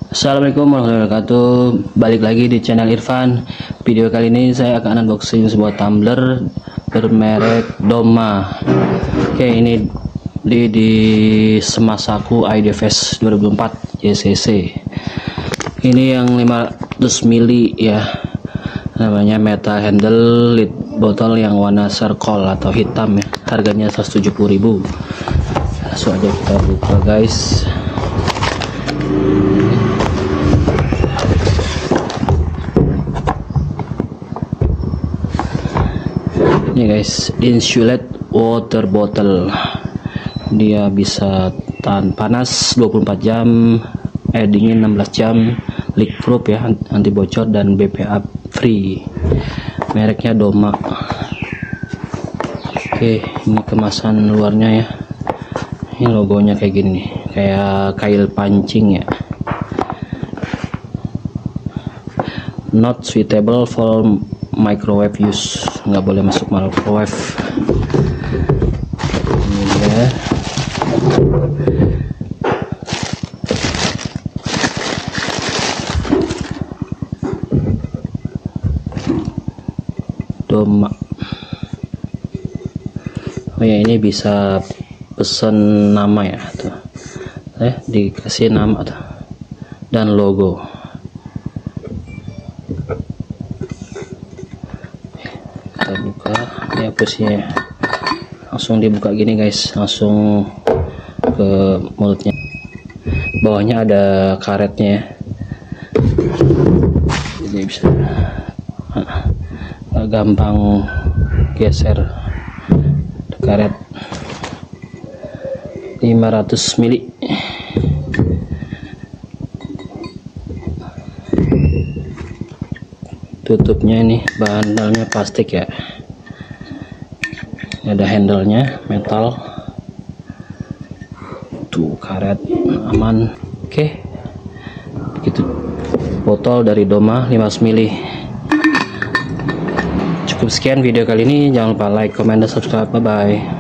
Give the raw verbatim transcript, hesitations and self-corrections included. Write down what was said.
Assalamualaikum warahmatullahi wabarakatuh. Balik lagi di channel Irfan. Video kali ini saya akan unboxing sebuah tumbler bermerek Doma. Oke, ini di, di Semasaku I D F S dua ribu empat J C C. Ini yang lima ratus mili ya. Namanya metal handle lid botol yang warna circle atau hitam ya. Harganya seratus tujuh puluh ribu. Langsung aja kita buka, guys. Ini guys, insulated water bottle. Dia bisa tahan panas dua puluh empat jam, air dingin enam belas jam, leak proof ya, anti bocor dan B P A free. Mereknya Doma. Oke, ini kemasan luarnya ya. Ini logonya kayak gini, kayak kail pancing ya. Not suitable for microwave use, nggak boleh masuk microwave. Ini ya. Doma. Oh ya, ini bisa pesan nama ya tuh. Eh, dikasih nama tuh dan logo. Kita buka ya, posisinya langsung dibuka gini guys, langsung ke mulutnya. Bawahnya ada karetnya ya, jadi bisa uh, gampang geser. Ada karet lima ratus mili. Tutupnya ini bahannya plastik ya. Ini ada handle-nya metal. Tuh karet aman. Oke. Begitu botol dari Doma lima ratus mili. Cukup sekian video kali ini. Jangan lupa like, comment, dan subscribe. Bye bye.